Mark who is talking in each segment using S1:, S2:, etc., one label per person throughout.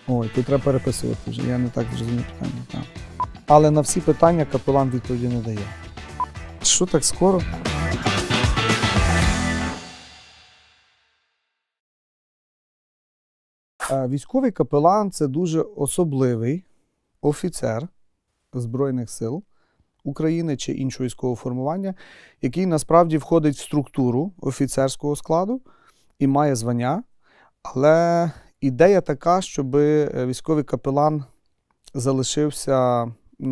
S1: Ой, тут треба переписувати вже, я не так зрозумів питання. Так. Але на всі питання капелан відповіді не дає. Що так скоро? Військовий капелан – це дуже особливий офіцер Збройних сил України чи іншого військового формування, який насправді входить в структуру офіцерського складу і має звання. Але ідея така, щоб військовий капелан залишився,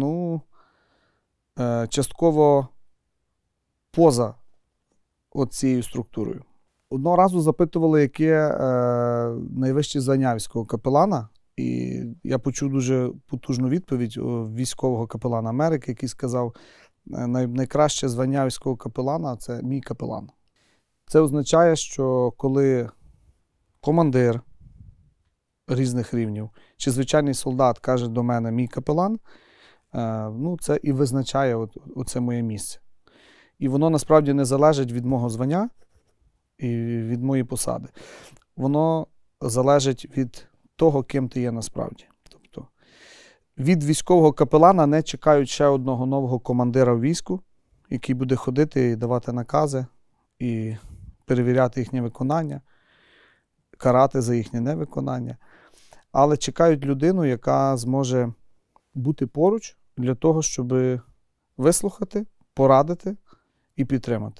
S1: частково поза цією структурою. Одного разу запитували, яке найвище звання військового капелана, і я почув дуже потужну відповідь військового капелана Америки, який сказав, найкраще звання військового капелана – це мій капелан. Це означає, що коли командир різних рівнів чи звичайний солдат каже до мене «мій капелан», це і визначає оце моє місце. І воно насправді не залежить від мого звання і від моєї посади. Воно залежить від того, ким ти є насправді. Тобто від військового капелана не чекають ще одного нового командира в війську, який буде ходити і давати накази, і перевіряти їхнє виконання, карати за їхнє невиконання. Але чекають людину, яка зможе бути поруч для того, щоб вислухати, порадити і підтримати.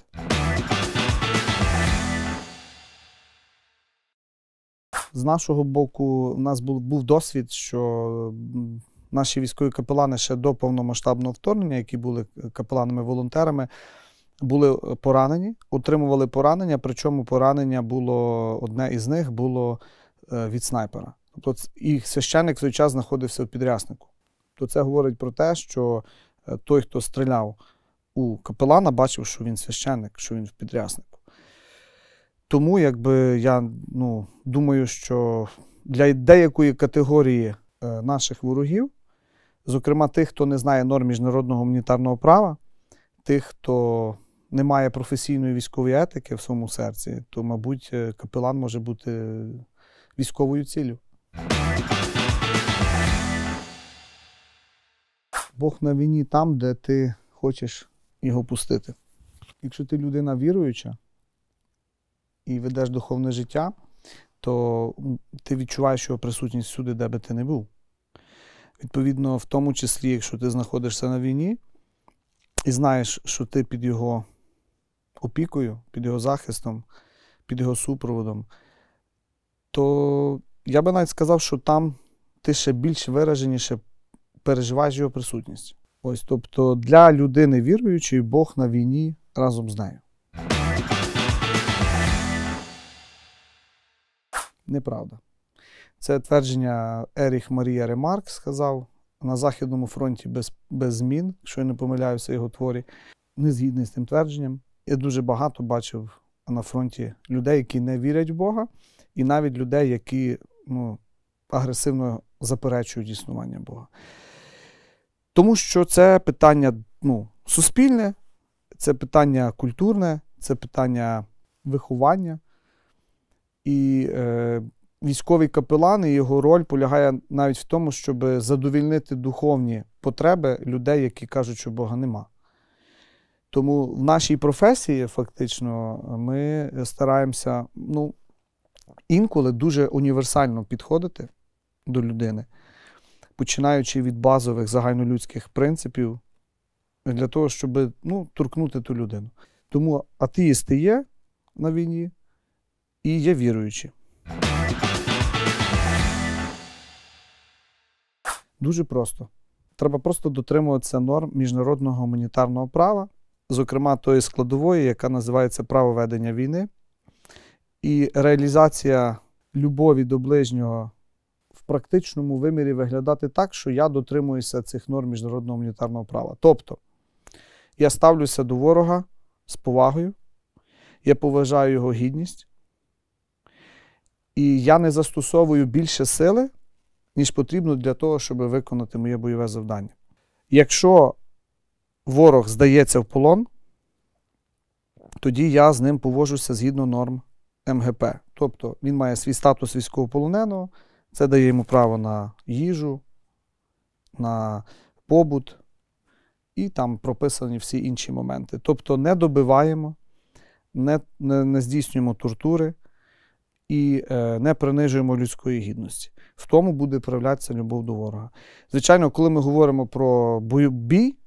S1: З нашого боку, у нас був досвід, що наші військові капелани ще до повномасштабного вторгнення, які були капеланами-волонтерами, були поранені, отримували поранення, причому поранення було, одне із них було від снайпера. Тобто і священник в той час знаходився в підряснику. То це говорить про те, що той, хто стріляв у капелана, бачив, що він священник, що він в підряснику. Тому, я думаю, що для деякої категорії наших ворогів, зокрема тих, хто не знає норм міжнародного гуманітарного права, тих, хто не має професійної військової етики в своєму серці, то, мабуть, капелан може бути військовою ціллю. Бог на війні там, де ти хочеш його пустити. Якщо ти людина віруюча і ведеш духовне життя, то ти відчуваєш його присутність всюди, де би ти не був. Відповідно, в тому числі, якщо ти знаходишся на війні і знаєш, що ти під його опікою, під його захистом, під його супроводом, то я би навіть сказав, що там ти ще більш вираженіше переживаєш його присутність. Тобто для людини віруючої Бог на війні разом з нею. Неправда. Це твердження Еріх Марія Ремарк сказав на Західному фронті без змін, якщо я не помиляюся в його творі. Не згідний з тим твердженням. Я дуже багато бачив на фронті людей, які не вірять в Бога, і навіть людей, які агресивно заперечують існування Бога. Тому що це питання суспільне, це питання культурне, це питання виховання. І військовий капелан і його роль полягає навіть в тому, щоб задовольнити духовні потреби людей, які кажуть, що Бога нема. Тому в нашій професії, фактично, ми стараємося інколи дуже універсально підходити до людини, починаючи від базових загальнолюдських принципів, для того, щоб торкнути ту людину. Тому атеїсти є на війні і є віруючі. Дуже просто. Треба просто дотримуватися норм міжнародного гуманітарного права, зокрема тої складової, яка називається право ведення війни. І реалізація любові до ближнього в практичному вимірі виглядати так, що я дотримуюся цих норм міжнародного гуманітарного права. Тобто, я ставлюся до ворога з повагою, я поважаю його гідність, і я не застосовую більше сили, ніж потрібно для того, щоб виконати моє бойове завдання. Якщо ворог здається в полон, тоді я з ним поводжуся згідно норм МГП. Тобто він має свій статус військовополоненого, Це дає йому право на їжу, на побут і там прописані всі інші моменти. Тобто не добиваємо, не здійснюємо тортури і не принижуємо людської гідності. В тому буде проявлятися любов до ворога. Звичайно, коли ми говоримо про бій,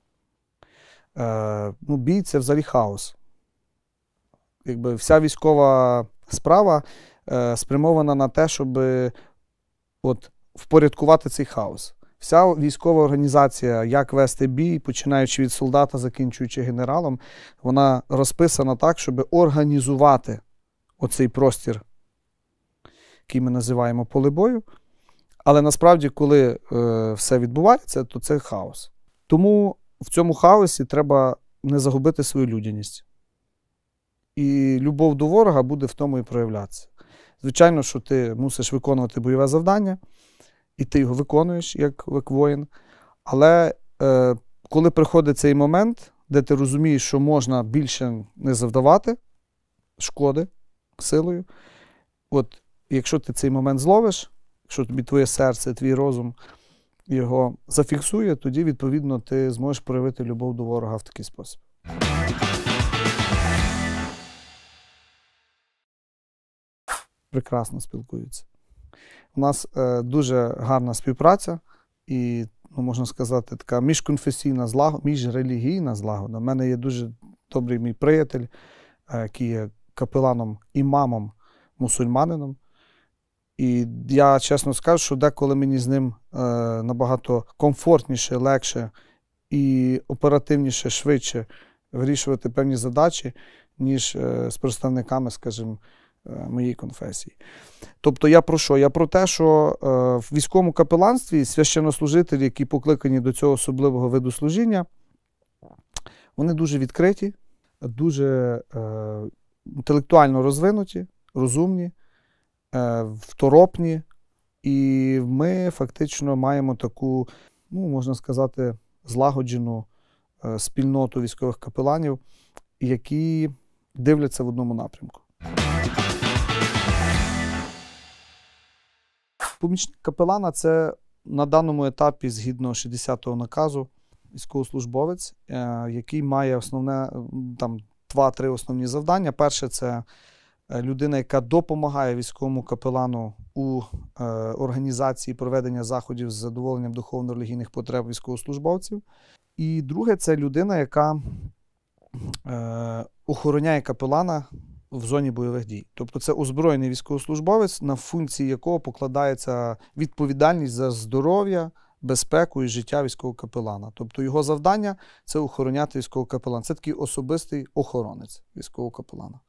S1: бій – це взагалі хаос. Якби вся військова справа спрямована на те, щоб впорядкувати цей хаос. Вся військова організація, як вести бій, починаючи від солдата, закінчуючи генералом, вона розписана так, щоб організувати оцей простір, який ми називаємо поле бою. Але насправді, коли все відбувається, то це хаос. Тому в цьому хаосі треба не загубити свою людяність. І любов до ворога буде в тому і проявлятися. Звичайно, що ти мусиш виконувати бойове завдання, і ти його виконуєш як воїн. Але коли приходить цей момент, де ти розумієш, що можна більше не завдавати шкоди силою, якщо ти цей момент зловиш, якщо тобі твоє серце, твій розум його зафіксує, тоді, відповідно, ти зможеш проявити любов до ворога в такий спосіб. Прекрасно спілкуються. У нас дуже гарна співпраця і, можна сказати, така міжконфесійна злагода, міжрелігійна злагода. У мене є дуже добрий мій приятель, який є капеланом, імамом, мусульманином. І я чесно скажу, що деколи мені з ним набагато комфортніше, легше і оперативніше, швидше вирішувати певні задачі, ніж з представниками, скажімо, моєї конфесії. Тобто я про що? Я про те, що в військовому капеланстві священнослужителі, які покликані до цього особливого виду служіння, вони дуже відкриті, дуже інтелектуально розвинуті, розумні, второпні. І ми фактично маємо таку, можна сказати, злагоджену спільноту військових капеланів, які дивляться в одному напрямку. Помічник капелана – це на даному етапі, згідно 60-го наказу, військовослужбовець, який має основне, 2-3 основні завдання. Перше – це людина, яка допомагає військовому капелану у організації проведення заходів з задоволенням духовно-релігійних потреб військовослужбовців. І друге – це людина, яка охороняє капелана в зоні бойових дій. Тобто це озброєний військовослужбовець, на функції якого покладається відповідальність за здоров'я, безпеку і життя військового капелана. Тобто його завдання – це охороняти військового капелана. Це такий особистий охоронець військового капелана.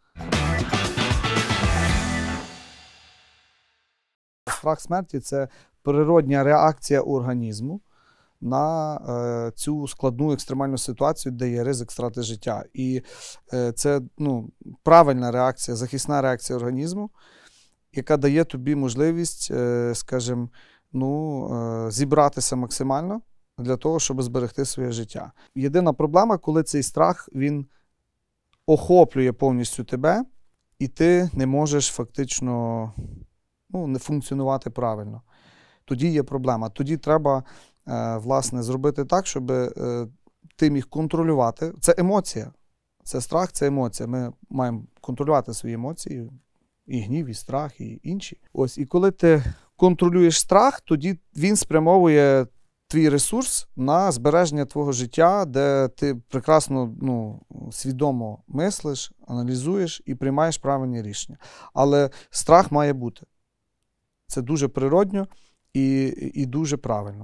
S1: Страх смерті – це природня реакція організму на цю складну екстремальну ситуацію, де є ризик втрати життя. І це правильна реакція, захисна реакція організму, яка дає тобі можливість, скажімо, зібратися максимально для того, щоб зберегти своє життя. Єдина проблема, коли цей страх, він охоплює повністю тебе, і ти не можеш фактично не функціонувати правильно. Тоді є проблема. Тоді треба, власне, зробити так, щоб ти міг контролювати. Це емоція. Це страх, це емоція. Ми маємо контролювати свої емоції, і гнів, і страх, і інші. І коли ти контролюєш страх, тоді він спрямовує твій ресурс на збереження твого життя, де ти прекрасно, свідомо мислиш, аналізуєш і приймаєш правильні рішення. Але страх має бути. Це дуже природньо і дуже правильно.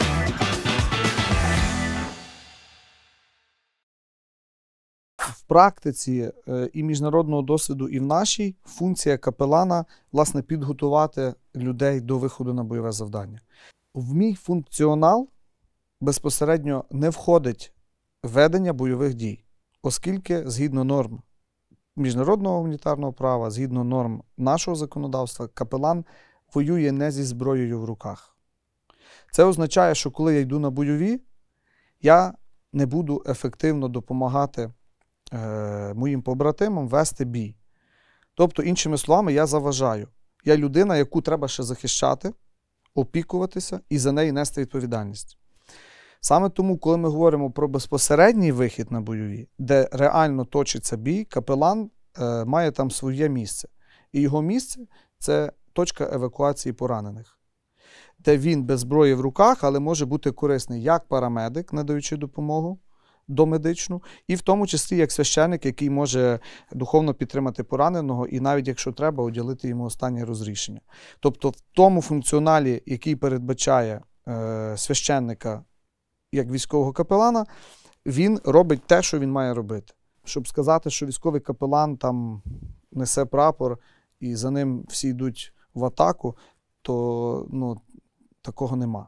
S1: В практиці і міжнародного досвіду, і в нашій функція капелана, власне, підготувати людей до виходу на бойове завдання. В мій функціонал безпосередньо не входить ведення бойових дій, оскільки, згідно норм міжнародного гуманітарного права, згідно норм нашого законодавства, капелан воює не зі зброєю в руках. Це означає, що коли я йду на бойові, я не буду ефективно допомагати моїм побратимам вести бій. Тобто, іншими словами, я заважаю. Я людина, яку треба ще захищати, опікуватися і за неї нести відповідальність. Саме тому, коли ми говоримо про безпосередній вихід на бойові, де реально точиться бій, капелан має там своє місце. І його місце – це точка евакуації поранених, де він без зброї в руках, але може бути корисний як парамедик, надаючи допомогу домедичну, і в тому числі як священник, який може духовно підтримати пораненого і навіть, якщо треба, уділити йому останнє розрішення. Тобто в тому функціоналі, який передбачає священника як військового капелана, він робить те, що він має робити. Щоб сказати, що військовий капелан там несе прапор і за ним всі йдуть в атаку, то такого нема.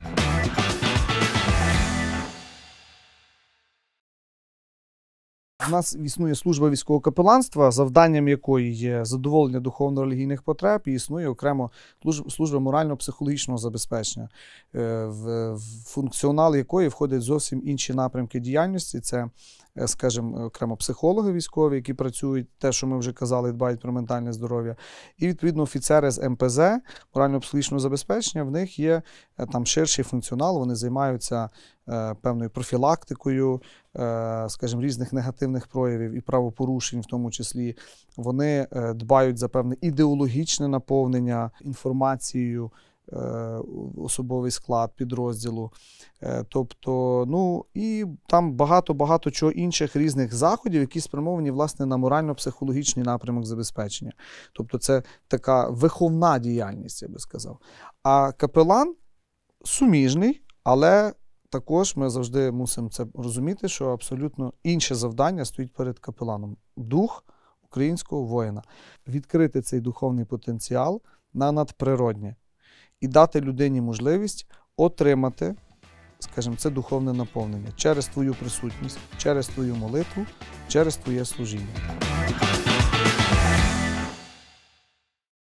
S1: У нас існує служба військового капеланства, завданням якої є задоволення духовно-релігійних потреб, і існує окремо служба морально-психологічного забезпечення, в функціонал якої входять зовсім інші напрямки діяльності. Це, скажімо, окремо психологи військові, які працюють, те, що ми вже казали, дбають про ментальне здоров'я, і, відповідно, офіцери з МПЗ, морально-психологічного забезпечення, в них є там ширший функціонал, вони займаються певною профілактикою, скажімо, різних негативних проявів і правопорушень в тому числі. Вони дбають за певне ідеологічне наповнення інформацією, особовий склад підрозділу. Тобто, і там багато чого інших різних заходів, які спрямовані, власне, на морально-психологічний напрямок забезпечення. Тобто це така виховна діяльність, я би сказав. А капелан суміжний, але також ми завжди мусимо це розуміти, що абсолютно інше завдання стоїть перед капеланом. Дух українського воїна. Відкрити цей духовний потенціал на надприроднє і дати людині можливість отримати, скажімо, це духовне наповнення через твою присутність, через твою молитву, через твоє служіння.